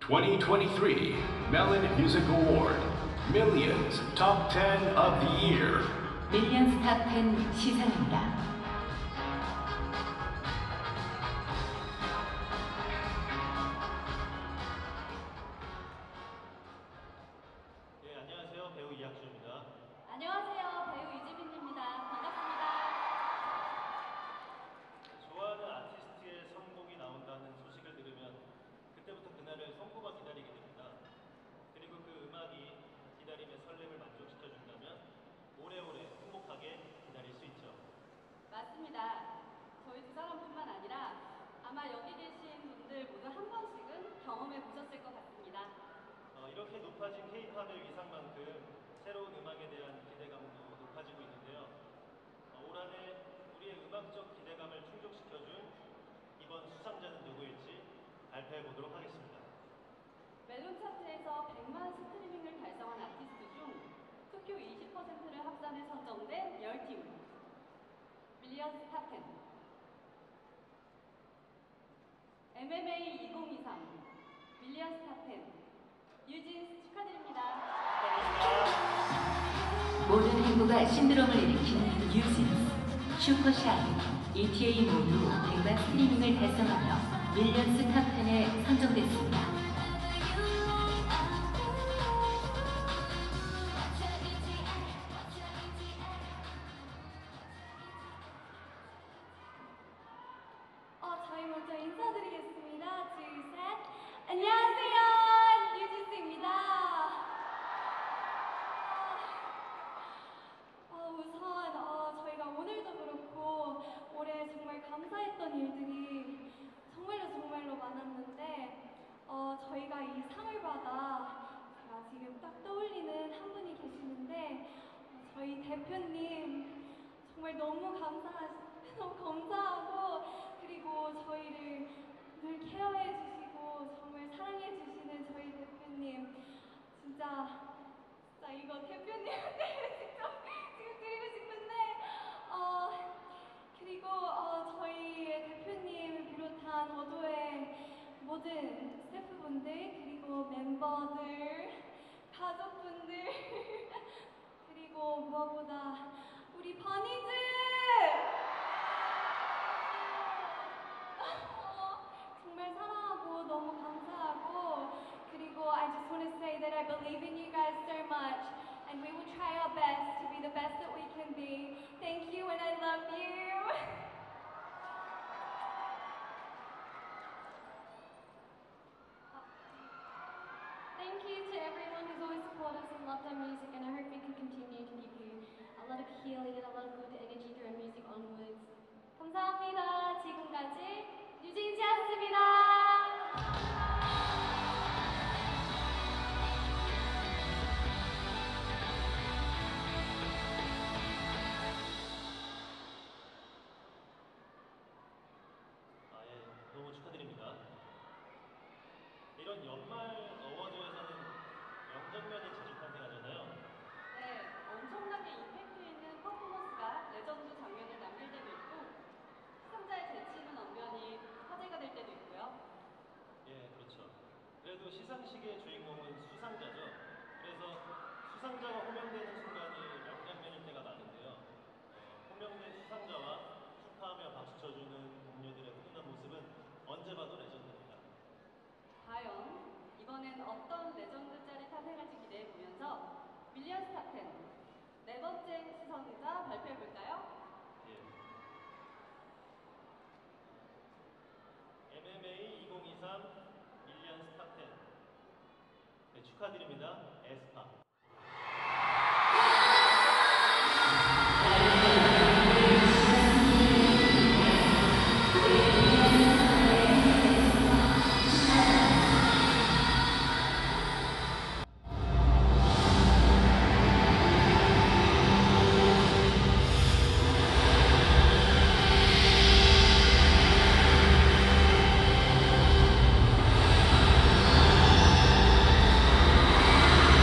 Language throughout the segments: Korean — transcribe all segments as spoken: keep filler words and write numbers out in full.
twenty twenty-three Melon Music Award Millions Top ten of the Year. 밀리언스 탑 텐 시상입니다. 네, 안녕하세요. 배우 이학주입니다. 안녕하세요. 배우 이지민입니다. 반갑습니다. 좋아하는 아티스트의 선곡이 나온다는 소식을 들으면 그때부터 그날을 손꼽아 기다리게 됩니다. 그리고 그 음악이 기다림의 설렘을 만족시켜준다면 오래오래 행복하게 기다릴 수 있죠. 맞습니다. 저희 두 사람뿐만 아니라 아마 여기 계신 분들 모두 한 번씩은 경험해 보셨을 것 같습니다. 어, 이렇게 높아진 K-팝의 위상만큼 새로운 음악에 대한 기대감도 높아지고 있는데요. 어, 올 한 해 우리의 음악적 기대감을 충족시켜준 이번 수상자는 누구일지 발표해 보도록 하겠습니다. 멜론 차트에서 백만 스트리밍을 달성한 아티스트 중 투표 이십 퍼센트를 합산해 선정된 열 팀 밀리언스 탑 텐 엠엠에이 이천이십삼 밀리언스 탑 텐 유진스 축하드립니다. 모든 행보가 신드롬을 일으키는 뉴진스, 슈퍼샤이, 이티에이 모두 백만 스트리밍을 달성하며 밀리언스 탑 텐에 선정됐습니다. 어, 저희 먼저 인사드리겠습니다. 둘, 셋. 안녕하세요. 뉴진스입니다. 어, 어, 우선 어, 저희가 오늘도 그렇고 올해 정말 감사했던 일들이 정말로 정말로 많았는데 어, 저희가 이 상을 받아 제가 지금 딱 떠올리는 한 분이 계시는데 어, 저희 대표님 정말 너무 감사 너무 감사하고 그리고 저희를 늘 케어해 주시고 정말 사랑해 주시는 저희 대표님 진짜 진짜 이거 대표님한테 직접 지금 드리고 싶은데 어 그리고 어 저희 대표님을 비롯한 어도의 모든 스태프분들 그리고 멤버들 가족분들 그리고 무엇보다 우리 버니즈 정말 사랑하고 너무 감사하고 그리고 I just want to say that I believe in you guys so much and we will try our best to be the best that we can be. Thank you and I love you. Thank you to everyone who's always supported us and loved our music and I hope we can continue to give you a lot of healing and a lot of good energy through our music onwards. 감사합니다. 지금까지 유진스였습니다. 아, 예, 너무 축하드립니다. 이런 연말 어워즈에서는 명장면이 자주 탄생하잖아요. 네, 엄청나게 임팩트 있는 퍼포먼스가 레전드 장면을 남길 때도 있고 수상자의 재치 있는 언변이 화제가 될 때도 있고요. 예, 그렇죠. 그래도 시상식의 주인공은 수상자죠. 그래서 수상자가 호명되는 순간이 명장면일 때가 많은데요. 어, 호명된 수상자와 축하하며 박수 쳐주는 동료들의 훈훈한 모습은 언제 봐도 레전드입니다. 과연 이번엔 어떤 레전드 짤이 탄생할지 기대해보면서 밀리언스 탑 텐 네 번째 수상자 발표해볼까요? 예. 엠엠에이 이천이십삼 밀리언스 탑 텐 네, 축하드립니다. 에스파. Thank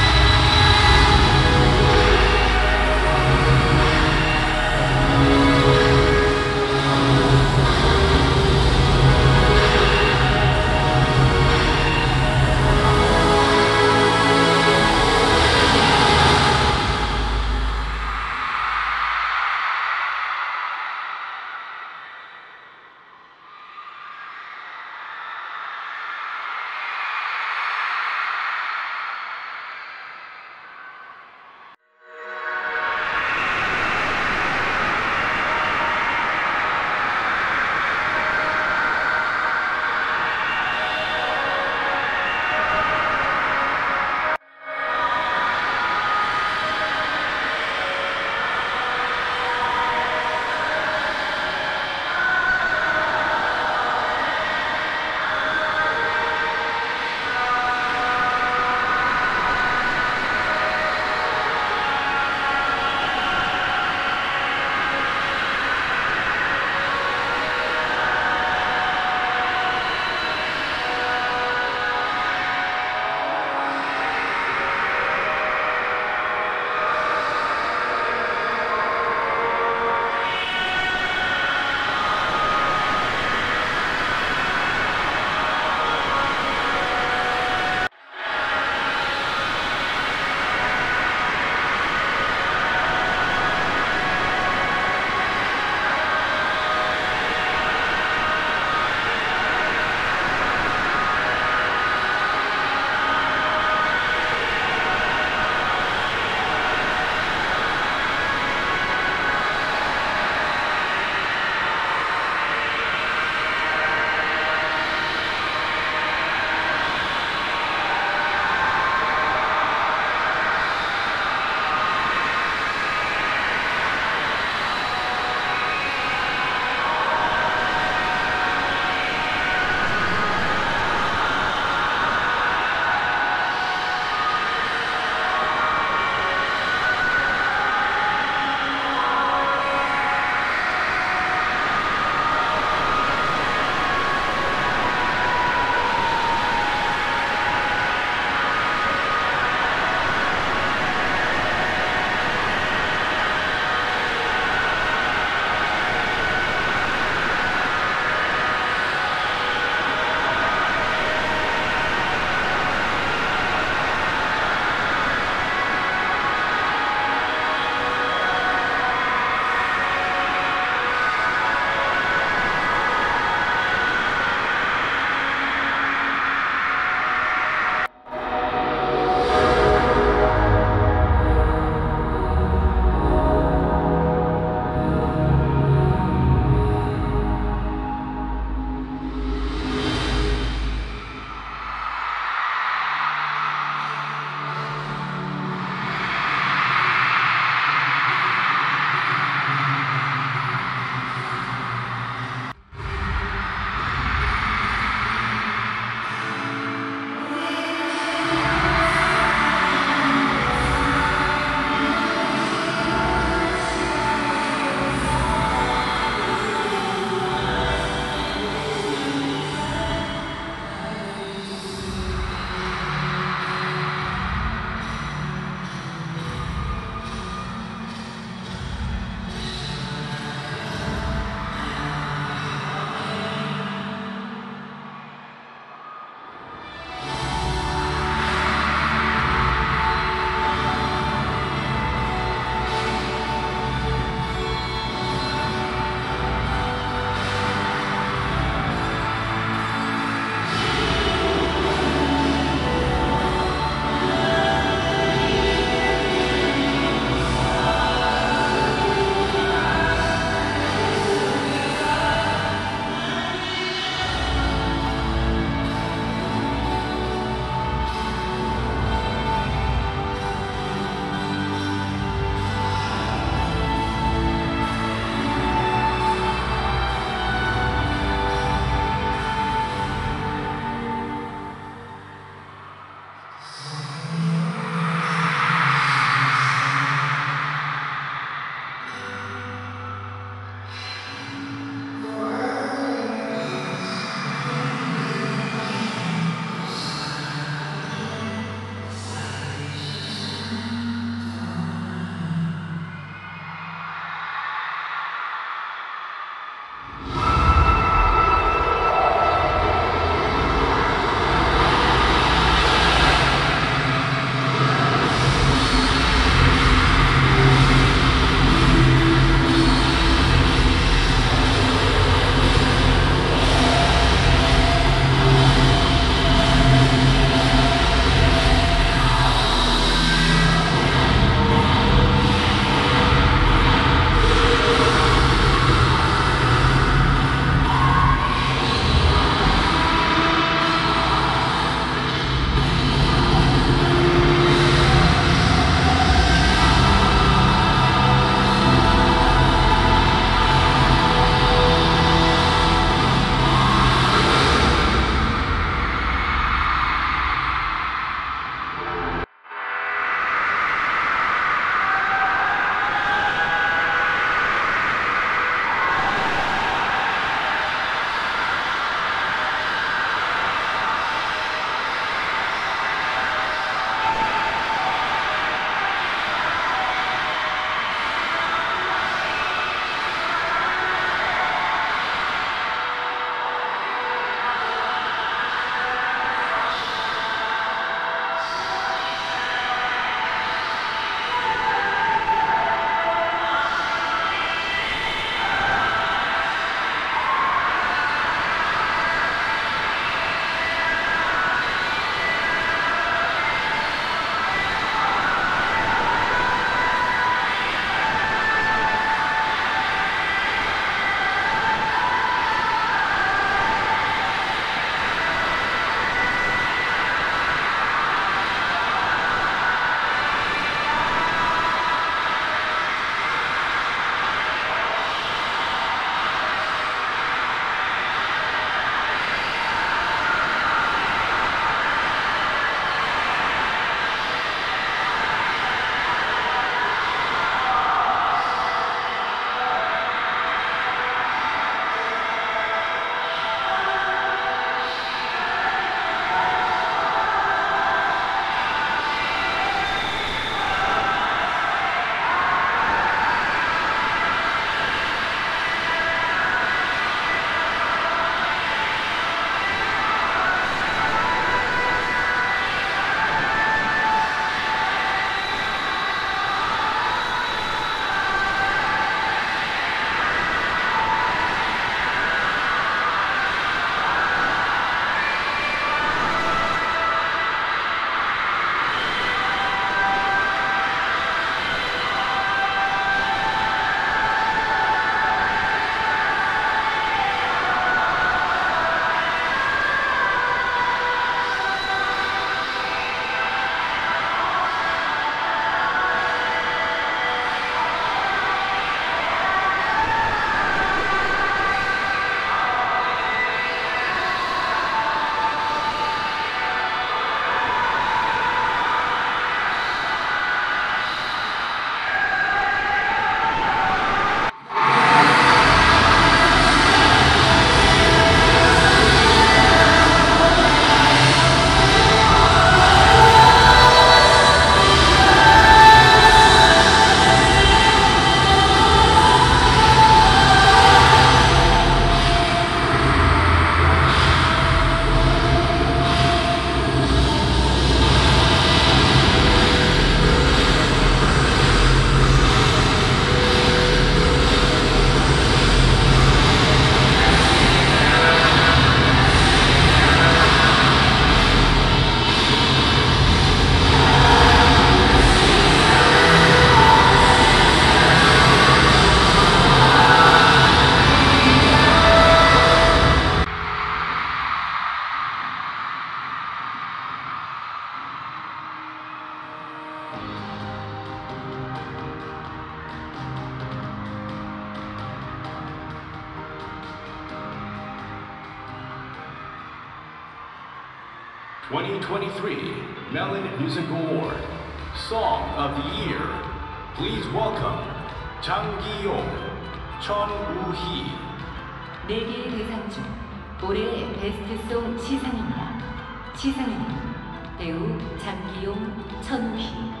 twenty twenty-three Melon Music Award Song of the Year. Please welcome Jang Gi-yong, Chun Woo-hee. 네 개의 대상 중 올해의 베스트송 시상입니다. 시상에는 배우 장기용, 천우희,